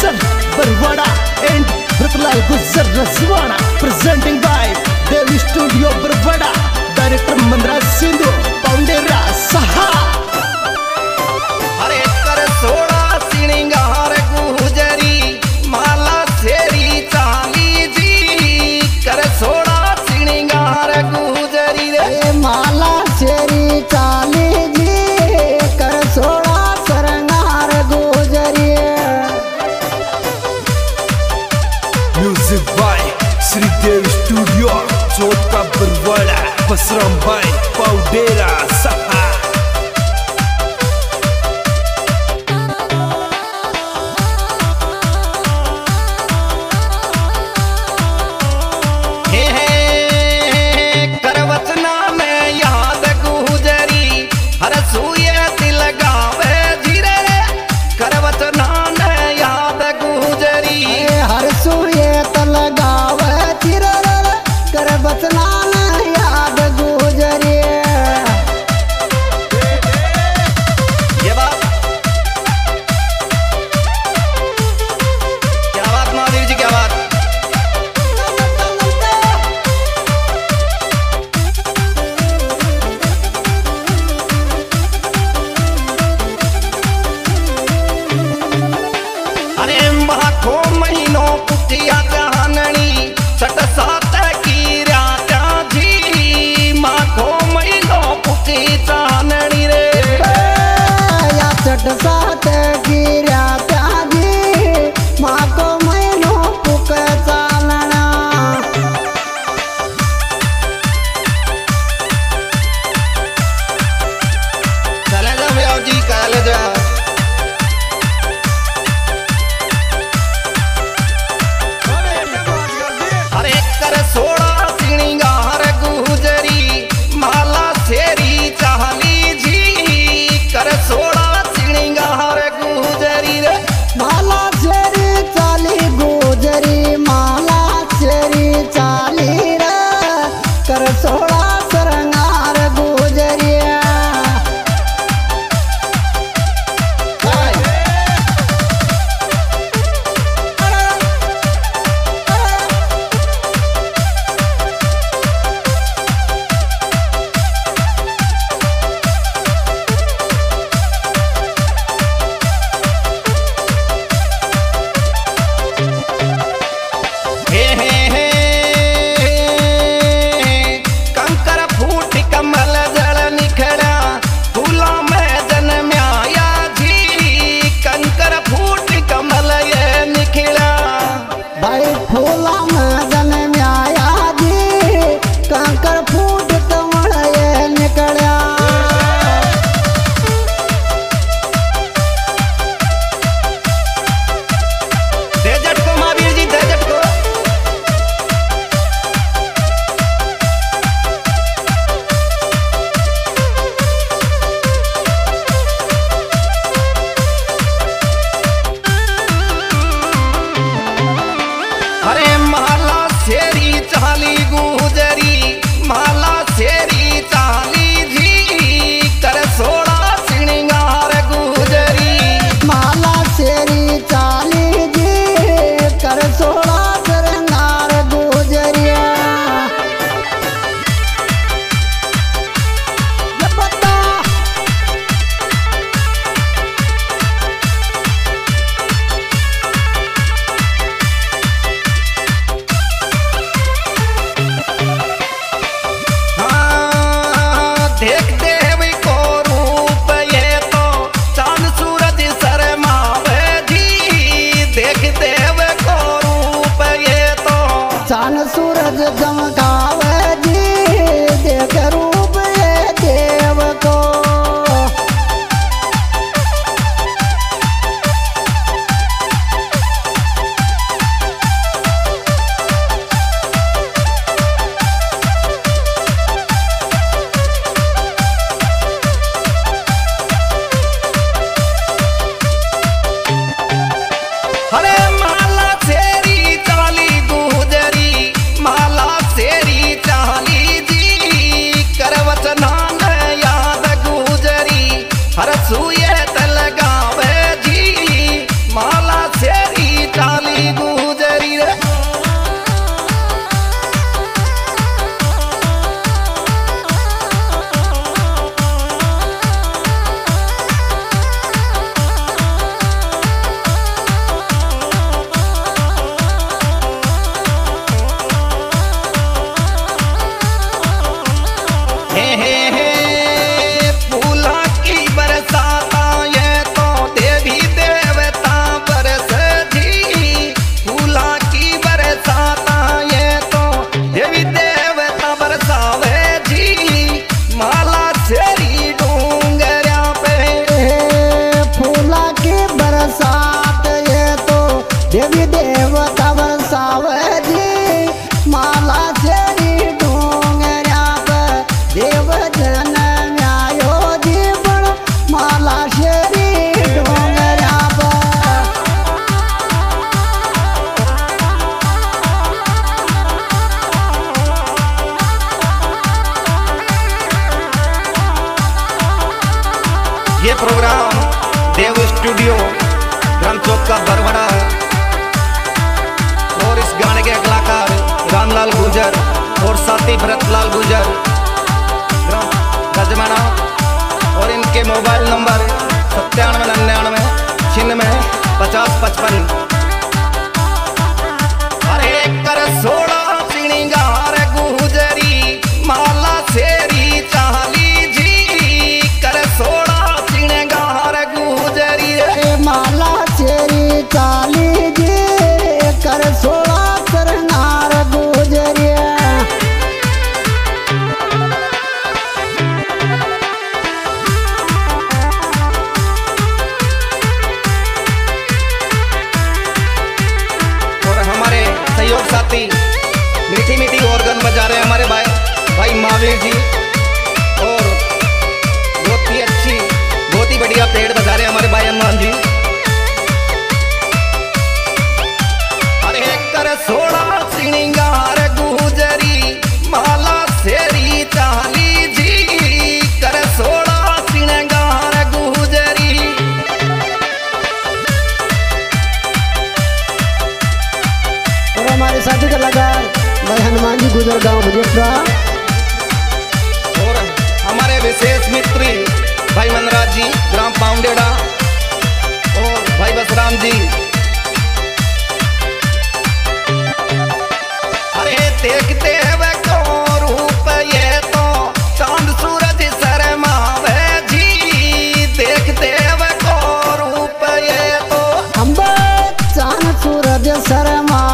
Gujjar Barwara and Bharatlal Gujjar Raswara presenting by Devi studio Barwara director Manraj Sindhu पाउंडेरा सहा अरे कर सोड़ा सिंगार गुजरी माला सेरी चाली जी कर सोड़ा सिंगार गुजरी रे माला सेरी चाली जी कर सोड़ा सरंगार गुजरी म्यूजिक बाय श्रीदेव स्टूडियो चौथा बरवाड़ा बसराम भाई पाउडेरा सहा साथ गिरा त्यागी माँ को मैनो पुक चालना चले जा भैया जी काले जा अरे कर सोड़ा सिंगार गुजरी माला सेरी चाली जी कर सोड़ा माला सेरी चाली गुजरी माला सेरी चाली रे कर सोड़ा सरंगार गुजरी चांद सूरज चमकावे जी देख रूप ये देव को अरे माला सेरी चाली गुजरी माला सेरी चाली जी कर वचना याद गुजरी ये प्रोग्राम देव स्टूडियो ग्राम चौक का बरवड़ा और इस गाने के कलाकार रामलाल गुजर और साथी भरतलाल गुजर ग्राम गजमाना और इनके मोबाइल नंबर 9799 अरे कर 16 सिंगार गुजरी माला शेरी चाली जी कर 16 सिंगार गुजरी माला शेरी चाली जी कर 16 सिंगार गुजरी सहयोग साथी मीठी मीठी ऑर्गन बजा रहे हमारे भाई महावीर जी और बहुत ही अच्छी बहुत ही बढ़िया पेड़ बजा रहे हमारे भाई हनुमान जी। अरे कर 16 सिंगार गुजरी माला शेरी चाली जी कर 16 सिंगार गुजरी हमारे साथी कलाकार भाई हनुमान जी गुजर गांव भुजेपुरा और हमारे विशेष मित्र भाई मनराज जी ग्राम पाउंडेड़ा और भाई बसराम जी। अरे देखते हुए को रूप ये तो चांद सूरज शर्मावे जी देखते हुए को रूप ये तो हम चांद सूरज शर्मा